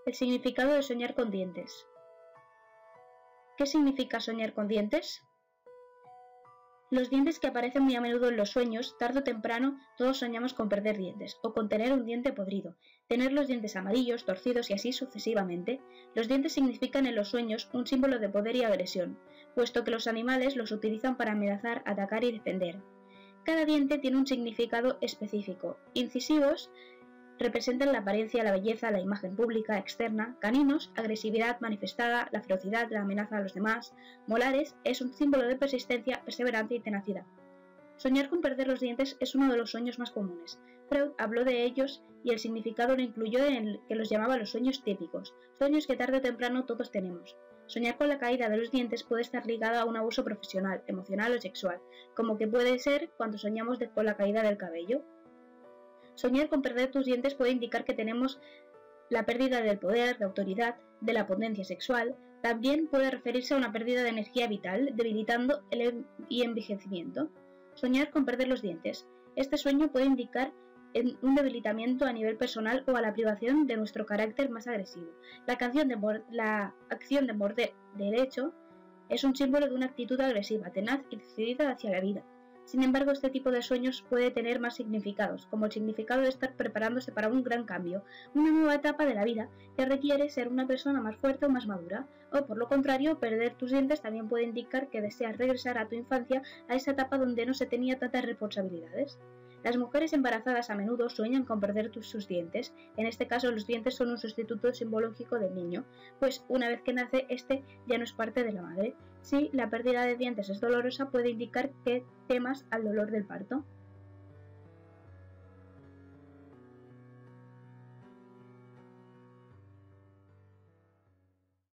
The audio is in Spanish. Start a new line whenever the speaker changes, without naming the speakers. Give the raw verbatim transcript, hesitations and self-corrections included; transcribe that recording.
El significado de soñar con dientes. ¿Qué significa soñar con dientes? Los dientes que aparecen muy a menudo en los sueños, tarde o temprano todos soñamos con perder dientes, o con tener un diente podrido, tener los dientes amarillos, torcidos y así sucesivamente. Los dientes significan en los sueños un símbolo de poder y agresión, puesto que los animales los utilizan para amenazar, atacar y defender. Cada diente tiene un significado específico. Incisivos representan la apariencia, la belleza, la imagen pública, externa. Caninos, agresividad manifestada, la ferocidad, la amenaza a los demás. Molares es un símbolo de persistencia, perseverancia y tenacidad. Soñar con perder los dientes es uno de los sueños más comunes. Freud habló de ellos y el significado lo incluyó en el que los llamaba los sueños típicos, sueños que tarde o temprano todos tenemos. Soñar con la caída de los dientes puede estar ligado a un abuso profesional, emocional o sexual, como que puede ser cuando soñamos de, con la caída del cabello. Soñar con perder tus dientes puede indicar que tenemos la pérdida del poder, de autoridad, de la potencia sexual. También puede referirse a una pérdida de energía vital, debilitando el y envejecimiento. Soñar con perder los dientes. Este sueño puede indicar en un debilitamiento a nivel personal o a la privación de nuestro carácter más agresivo. La, canción de la acción de morder derecho es un símbolo de una actitud agresiva, tenaz y decidida hacia la vida. Sin embargo, este tipo de sueños puede tener más significados, como el significado de estar preparándose para un gran cambio, una nueva etapa de la vida que requiere ser una persona más fuerte o más madura, o por lo contrario, perder tus dientes también puede indicar que deseas regresar a tu infancia, a esa etapa donde no se tenía tantas responsabilidades. Las mujeres embarazadas a menudo sueñan con perder sus dientes. En este caso, los dientes son un sustituto simbológico del niño, pues una vez que nace, este ya no es parte de la madre. Si la pérdida de dientes es dolorosa, puede indicar que temas al dolor del parto.